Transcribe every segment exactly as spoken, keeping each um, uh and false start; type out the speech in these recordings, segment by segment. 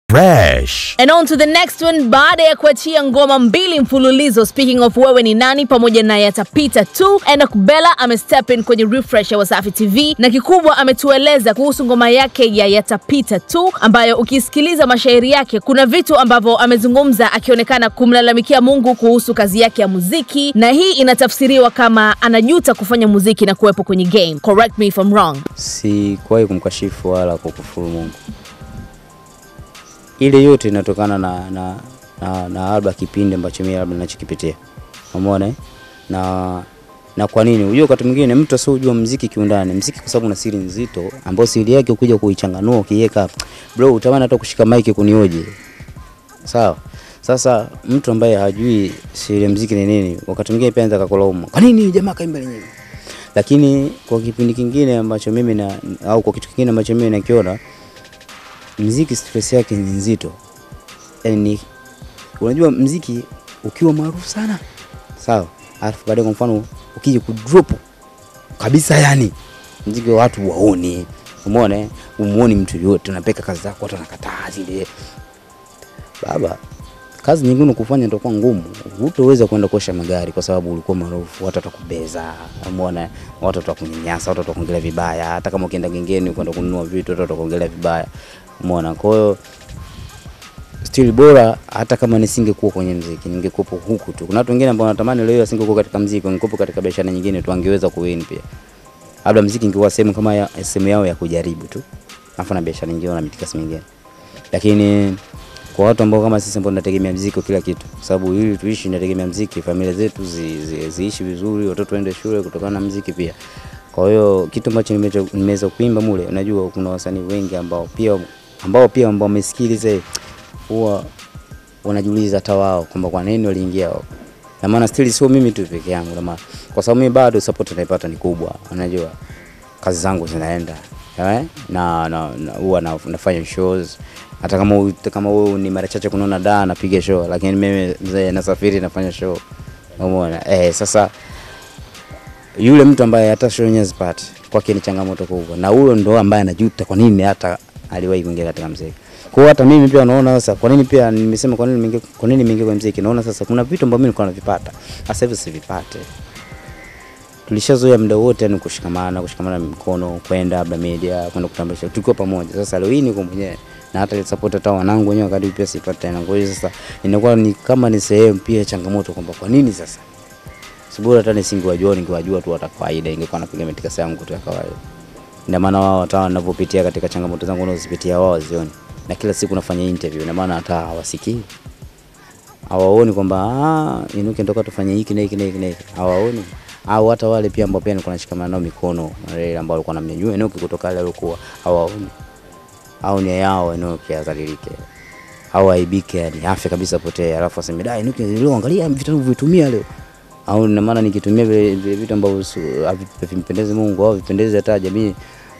Fresh. And on to the next one. Baada ya kuachia ngoma mbili mfululizo, speaking of Wewe Ni Nani pamoja na Yatapita Tu, Enoch Bella amestep in kwenye Refresh ya Wasafi T V na kikubwa ametueleza kuhusu ngoma yake ya Yatapita Tu, ambayo ukisikiliza mashairi yake kuna vitu ambavyo amezungumza akionekana kumlalamikia Mungu kuhusu kazi yake ya muziki, na hii inatafsiriwa kama anajuta kufanya muziki na kuwepo kwenye game. Correct me if I'm wrong. Si kwa kumkashifu wala kukufuru Mungu. Ile yote inatokana na na na, na labda kipindi ambacho mimi labda ninachokipitia. Umeona eh? Na na kwa nini? Unajua wakati mwingine mtu asiyejua muziki kiundani, muziki kwa sababu una siri nzito ambayo siri yake ukija kuichanganua ukiweka bro utamani hata kushika mic kunioje. Sawa? Sasa mtu ambaye hajui siri ya muziki ni nini, wakati mwingine pia anataka kulaumu. Kwa nini jamaa kaimba lenyewe? Lakini kwa kipindi kingine ambacho mimi na au kwa kitu kingine ambacho mimi nakiona, muziki stress yake ni nzito. Yaani unajua muziki ukiwa maarufu sana, sawa? Alafu baadaye kwa mfano ukija kudrop kabisa, yani muziki watu waone, umeona, umuone mtu yote unapeka kazi zako watu wanakataa zile. Baba, kazi nyingine kufanya ndio kwa ngumu. Hutaweza kwenda kuosha magari kwa sababu ulikuwa maarufu, watu watakubeza, umeona, watu watakunyanyasa, watu watakuongelea vibaya. Hata kama ukienda gengeni kwenda kununua vitu watu watakuongelea vibaya, umeona. Kwa hiyo still bora hata kama nisingekuwa kwenye muziki, ningekupo huku tu. Kuna watu wengine ambao wanatamani leo asingekuwa katika muziki, wangekupo katika biashara nyingine tu, angeweza kuwin pia. Labda muziki ingekuwa sehemu kama ya sehemu yao ya kujaribu tu, afa na biashara nyingine na mitikasi mingine. Lakini kwa watu ambao kama sisi ambao tunategemea muziki kila kitu, kwa sababu ili tuishi tunategemea muziki, familia zetu zi, zi, ziishi vizuri, watoto waende shule kutokana na muziki pia. Kwa hiyo kitu ambacho nimeweza kuimba mule, unajua kuna wasanii wengi ambao pia ambao pia ambao wamesikiliza huwa wanajiuliza hata wao kwamba kwa nini waliingia huko. Na maana still sio mimi tu peke yangu, na maana kwa sababu mimi bado support naipata ni kubwa, unajua kazi zangu zinaenda eh na na huwa na, nafanya shows. Hata kama kama wewe ni mara chache kunaona da napiga show, lakini mimi mzee nasafiri nafanya show, umeona. Eh sasa yule mtu ambaye hata show yenyewe zipate kwake ni changamoto kubwa, na huyo ndo ambaye anajuta kwa nini hata aliwahi kuingia katika muziki. Kwa hata mimi pia naona sasa kwa nini pia nimesema kwa nini nimeingia kwa nini nimeingia kwa muziki, naona sasa kuna vitu ambavyo mimi nilikuwa navipata sasa hivi sivipate. Tulishazoea muda wote ni kushikamana kushikamana mikono kwenda labda media kwenda kutambulisha tukiwa pamoja. Sasa leo hii niko mwenyewe na hata support hata wanangu wenyewe kadri pia sipata tena. Kwa hiyo sasa inakuwa ni kama ni sehemu pia changamoto kwamba kwa nini sasa sibora hata nisingewajua ningewajua tu hata kawaida, ingekuwa napiga mitikasi yangu tu ya kawaida. Ndio maana wao hata wanapopitia katika changamoto zangu wanazozipitia wao zioni, na kila siku nafanya interview, na maana hata hawasikii, hawaoni kwamba ah inuke ndoka tufanye hiki na hiki na hiki na hiki, hawaoni. Au hata wale pia ambao pia nilikuwa nashikamana nao mikono, wale ambao walikuwa wanamnyanyua inuke kutoka wale walikuwa hawaoni, au ni yao inuke azalilike, hawaibike, yani afya kabisa potea, alafu aseme dai inuke leo angalia vitu vitumia leo, au na maana nikitumia vile vitu ambavyo vimpendeze Mungu au vipendeze hata jamii,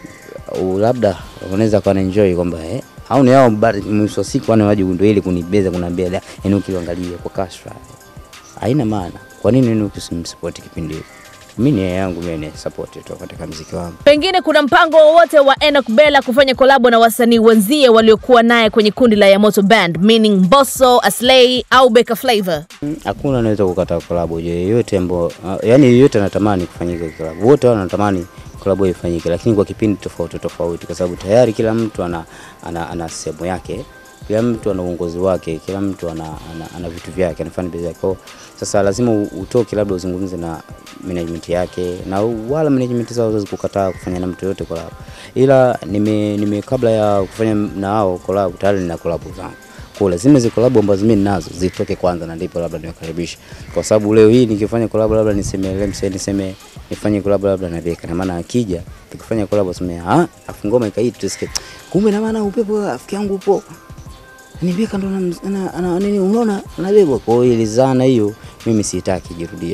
labda unaweza kuwa enjoy kwamba eh au ni yao mwisho siku wana waje ndio ile kunibeza kunambia inuki angalia kwa kashfa. Haina maana. Kwa nini inuki simsupport kipindi hiki? Mimi ni yangu mimi ni support tu katika muziki wangu. Pengine kuna mpango wowote wa Enoch Bella kufanya collab na wasanii wenzie waliokuwa naye kwenye kundi la Yamoto Band, meaning Mbosso, Aslay au Beka Flavor? Hakuna anaweza kukataa collab yoyote ambao yani yoyote anatamani kufanyika collab. Wote wanatamani collab ifanyike, lakini kwa kipindi tofauti tofauti, kwa sababu tayari kila mtu ana ana, ana sehemu yake, kila mtu ana uongozi wake, kila mtu ana ana, ana vitu vyake, anafanya biashara yake. Sasa lazima utoke labda uzungumze na management yake, na wala management zao hawezi kukataa kufanya na mtu yote collab. Ila nime nime kabla ya kufanya na hao collab tayari nina collab zangu. Kwa lazima hizo collab ambazo mimi ninazo zitoke kwanza na ndipo labda niwakaribishe. Kwa sababu leo hii nikifanya collab labda niseme Lemse niseme nifanye collab labda na Beka, na maana akija tukifanya collab useme ah afu ngoma ikaita tusikie kumbe na maana upepo afiki yangu upo ni Beka ndo ana ana nini unaona anabebwa. Kwa hiyo ilizana hiyo mimi sitaki jirudie.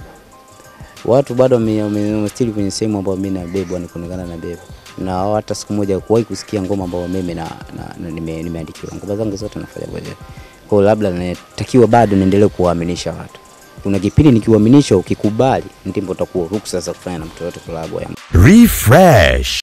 Watu bado wamestili kwenye sehemu ambayo mimi nabebwa ni kuonekana na beba, na hata siku moja kuwahi kusikia ngoma ambayo mimi na, na nimeandikiwa. Ngoma zangu zote nafanya bwana. Kwa labda natakiwa bado niendelee kuwaaminisha watu. Kuna kipindi nikiwaaminisha ukikubali ndipo utakuwa ruhusa sasa kufanya na mtu yote collab. Refresh.